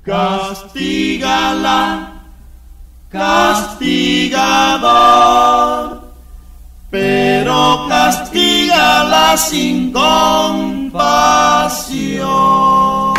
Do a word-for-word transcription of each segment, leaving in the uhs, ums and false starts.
Castígala, castigador, pero castígala sin compasión.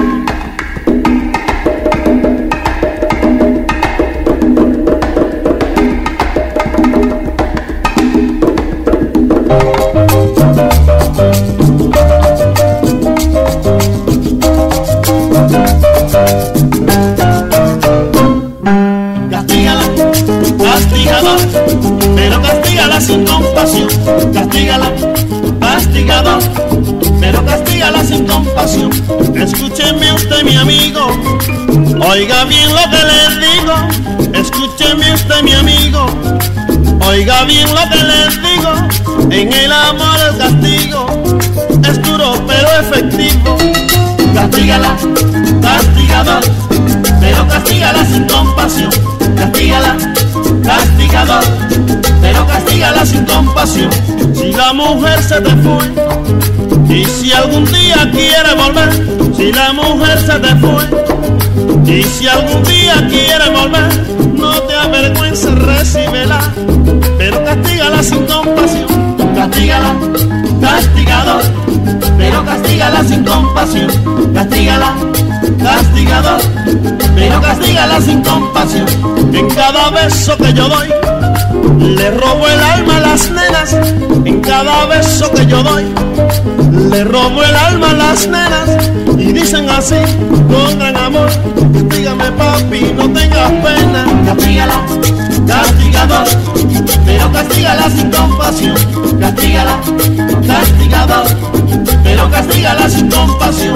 Castígala, castigador, pero castígala sin compasión. Castígala, castigador, pero castígala sin compasión. Escúcheme usted, mi amigo, oiga bien lo que le digo. Escúcheme usted, mi amigo, oiga bien lo que les digo. En el amor el castigo es duro pero efectivo. Castígala, castigador, pero castígala sin compasión. Castígala, castigador, pero castígala sin compasión. Si la mujer se te fue y si algún día quiere volver, si la mujer se te fue y si algún día quiere volver, no te avergüences, recíbela, pero castígala sin compasión. Castígala, castigador, pero castígala sin compasión. Castígala, castigador, pero castígala sin compasión. En cada beso que yo doy, le robo el alma a las nenas. En cada beso que yo doy, le robo el alma a las nenas. Y dicen así, con gran amor, castígame papi, no tengas pena. Castígala, castigador, pero castígala sin compasión. Castígala, castigador, pero castígala sin compasión.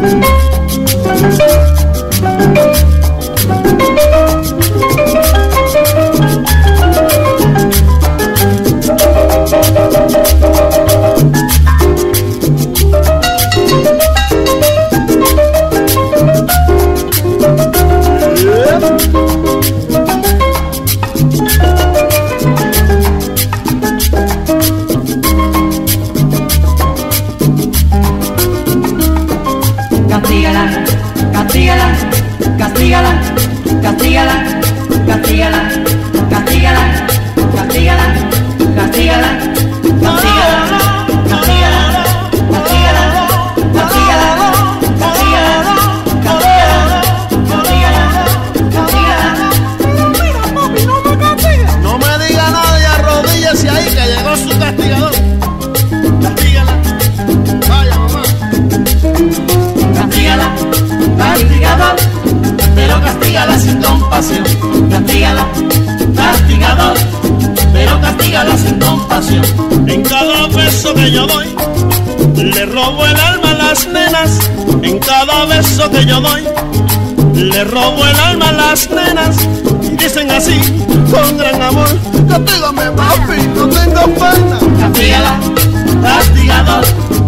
Castígala, castígala, castígala, castígala, castígala, castígala, castígala, castígala, castígala, castígala, castígala, castígala, castígala, castígala. Mira papi, no me castigue. No me diga nadie, arrodíllese ahí que llegó su castigador. Castígala, vaya mamá. Castígala, castigador, pero castígala sin compasión. Castígala, castigador, pero castígala sin compasión. En cada beso que yo doy, le robo el alma a las nenas. En cada beso que yo doy, le robo el alma a las nenas. Y dicen así, con gran amor, castígame papi, no tengas pena. Castígala, castigador,